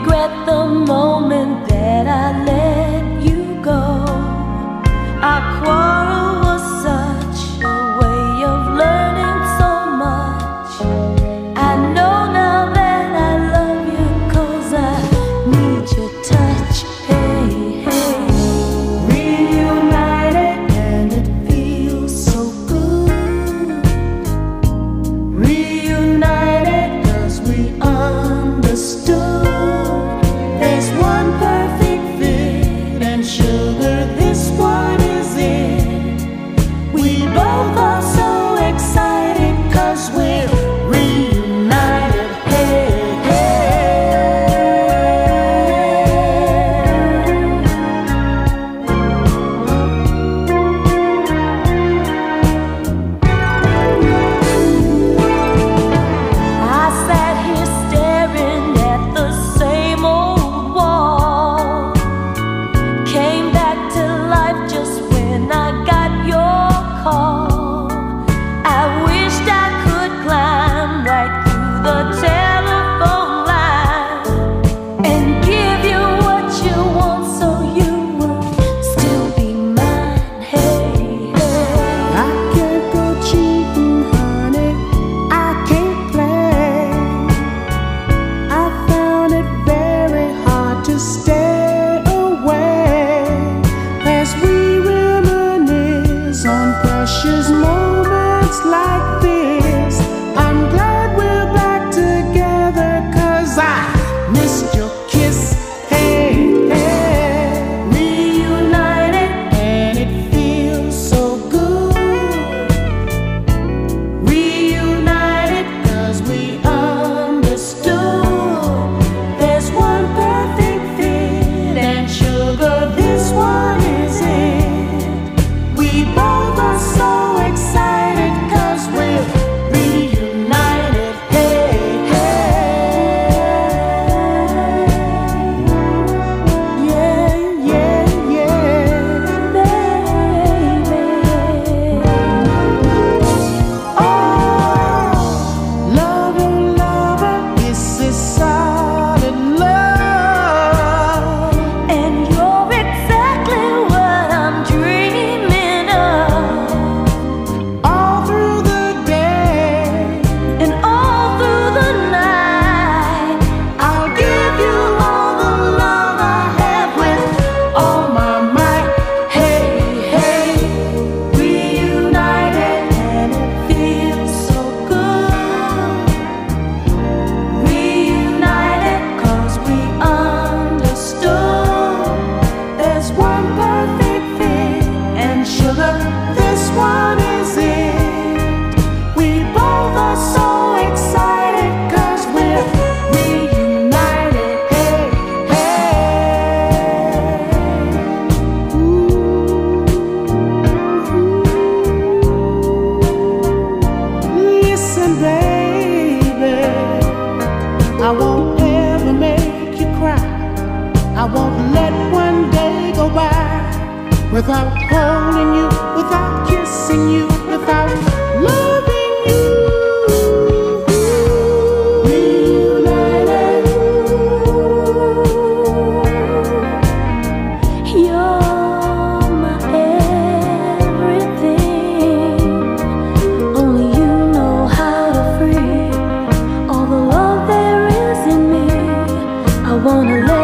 regret the moment that I let you go. Our quarrel was such a way of learning so much. I know now that I love you 'cause I need your touch. Hey, hey. Reunited and it feels so good. Reunited 'cause we understood. There's one perfect fit and sugar, this one is it. We both are so excited 'cause we're reunited. Hey, I sat here staring at the same old wall. Came back to life just when I got your call. I wished I could climb right through the telephone line and give you what you want so you would still be mine. Hey, hey. I can't go cheatin', honey. I can't play. I found it very hard to stay away as we reminisce on precious moments like this. I'm glad we're back together 'cause I missed your kiss. Hey, hey. Reunited And it feels so good. Reunited 'cause we understood. There's one perfect fit and sugar, this one is it. We both are so excited 'cause we're reunited. Hey, hey. Yeah, yeah, yeah. Baby. Oh, lover, lover, this is solid love. And you're exactly what I'm dreaming of. All through the day, And all through the night, I'll give you all the love I have with all my might. hey, hey. Reunited and it feels so good. Reunited 'cause we understood. There's one perfect fit and sugar, this one is it. We both are so excited 'cause we're reunited. Hey, hey. Listen, baby, I won't ever make you cry. I won't let one day go by without holding you, without kissing you, without loving you. Reunited. You're my everything. Only you know how to free all the love there is in me. I wanna